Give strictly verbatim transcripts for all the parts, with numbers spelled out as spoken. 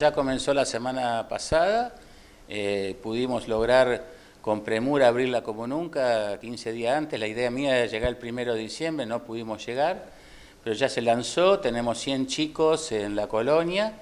Ya comenzó la semana pasada, eh, pudimos lograr con premura abrirla como nunca, quince días antes. La idea mía era llegar el primero de diciembre, no pudimos llegar, pero ya se lanzó, tenemos cien chicos en la colonia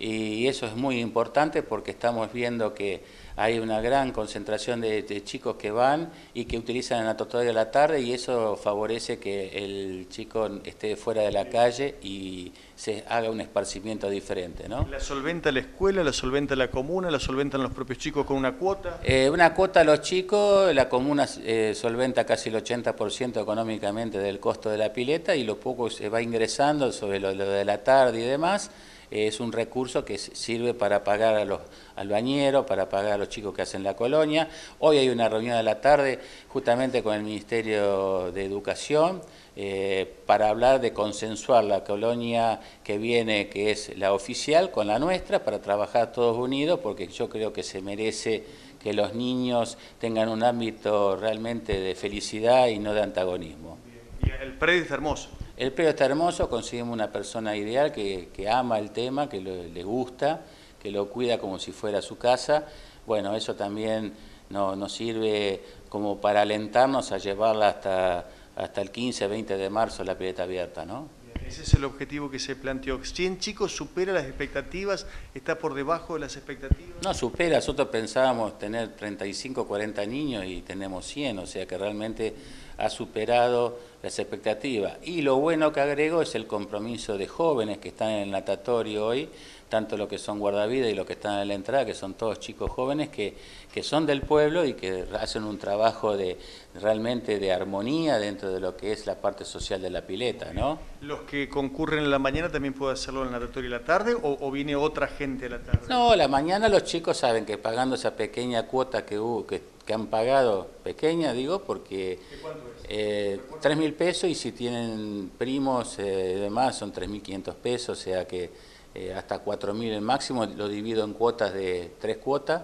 y eso es muy importante porque estamos viendo que hay una gran concentración de, de chicos que van y que utilizan el natatorio a la tarde y eso favorece que el chico esté fuera de la calle y se haga un esparcimiento diferente, ¿no? ¿La solventa la escuela, la solventa la comuna, la solventan los propios chicos con una cuota? Eh, una cuota a los chicos, la comuna eh, solventa casi el ochenta por ciento económicamente del costo de la pileta y lo poco se va ingresando sobre lo, lo de la tarde y demás. Eh, es un recurso que sirve para pagar a los al bañero, para pagar a los chicos que hacen la colonia. Hoy hay una reunión de la tarde justamente con el Ministerio de Educación eh, para hablar de consensuar la colonia que viene, que es la oficial, con la nuestra, para trabajar todos unidos, porque yo creo que se merece que los niños tengan un ámbito realmente de felicidad y no de antagonismo. Y el predio está hermoso. El predio está hermoso, conseguimos una persona ideal que, que ama el tema, que lo, le gusta, que lo cuida como si fuera su casa. Bueno, eso también no, nos sirve como para alentarnos a llevarla hasta, hasta el quince, veinte de marzo la pileta abierta, ¿no? Ese es el objetivo que se planteó. ¿cien chicos supera las expectativas? ¿Está por debajo de las expectativas? No, supera. Nosotros pensábamos tener treinta y cinco, cuarenta niños y tenemos cien, o sea que realmente ha superado las expectativas. Y lo bueno que agrego es el compromiso de jóvenes que están en el natatorio hoy, tanto los que son guardavidas y los que están en la entrada, que son todos chicos jóvenes que, que son del pueblo y que hacen un trabajo de realmente de armonía dentro de lo que es la parte social de la pileta, ¿no? ¿Los que concurren en la mañana también pueden hacerlo en el natatorio en la tarde o, o viene otra gente a la tarde? No, la mañana los chicos saben que pagando esa pequeña cuota que, hubo, que, que han pagado, pequeña digo, porque eh, tres mil pesos y si tienen primos y eh, demás son tres mil quinientos pesos, o sea que eh, hasta cuatro mil el máximo, lo divido en cuotas de tres cuotas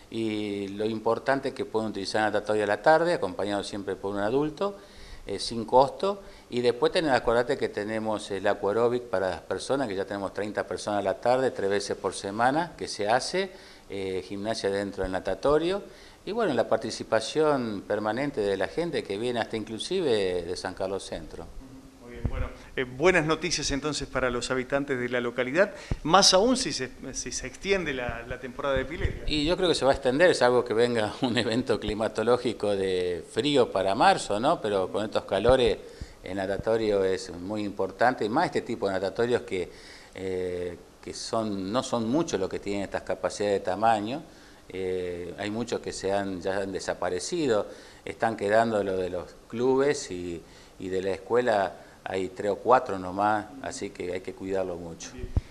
y lo importante es que pueden utilizar el natatorio a la tarde, acompañado siempre por un adulto, eh, sin costo, y después tener, acordate que tenemos el aquarobic para las personas, que ya tenemos treinta personas a la tarde, tres veces por semana, que se hace, eh, gimnasia dentro del natatorio, y bueno, la participación permanente de la gente que viene hasta inclusive de San Carlos Centro. Muy bien, bueno, eh, buenas noticias entonces para los habitantes de la localidad, más aún si se, si se extiende la, la temporada de pileta. Y yo creo que se va a extender, es algo que venga un evento climatológico de frío para marzo, ¿no? Pero con estos calores el natatorio es muy importante, y más este tipo de natatorios que, eh, que son, no son muchos los que tienen estas capacidades de tamaño. Eh, hay muchos que se han, ya han desaparecido, están quedando lo de los clubes y, y de la escuela hay tres o cuatro nomás, así que hay que cuidarlo mucho.